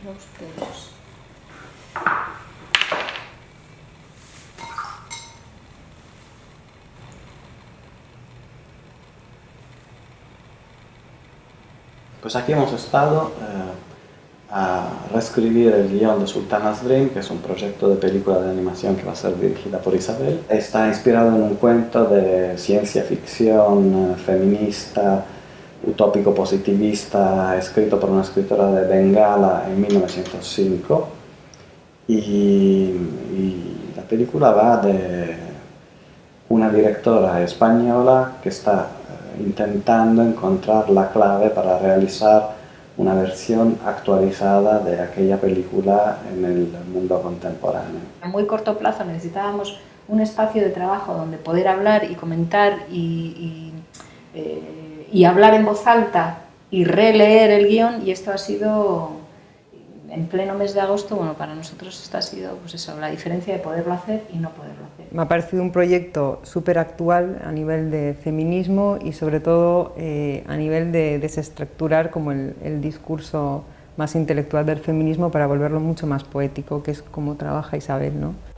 los pelos. Pues aquí hemos estado a reescribir el guión de Sultana's Dream, que es un proyecto de película de animación que va a ser dirigida por Isabel. Está inspirado en un cuento de ciencia ficción feminista, utópico positivista, escrito por una escritora de Bengala en 1905. Y la película va de una directora española que está intentando encontrar la clave para realizar una versión actualizada de aquella película en el mundo contemporáneo. A muy corto plazo necesitábamos un espacio de trabajo donde poder hablar y comentar y hablar en voz alta y releer el guión, y esto ha sido en pleno mes de agosto. Bueno, para nosotros esto ha sido, pues eso, la diferencia de poderlo hacer y no poderlo hacer. Me ha parecido un proyecto súper actual a nivel de feminismo y sobre todo a nivel de desestructurar como el discurso más intelectual del feminismo para volverlo mucho más poético, que es como trabaja Isabel, ¿no?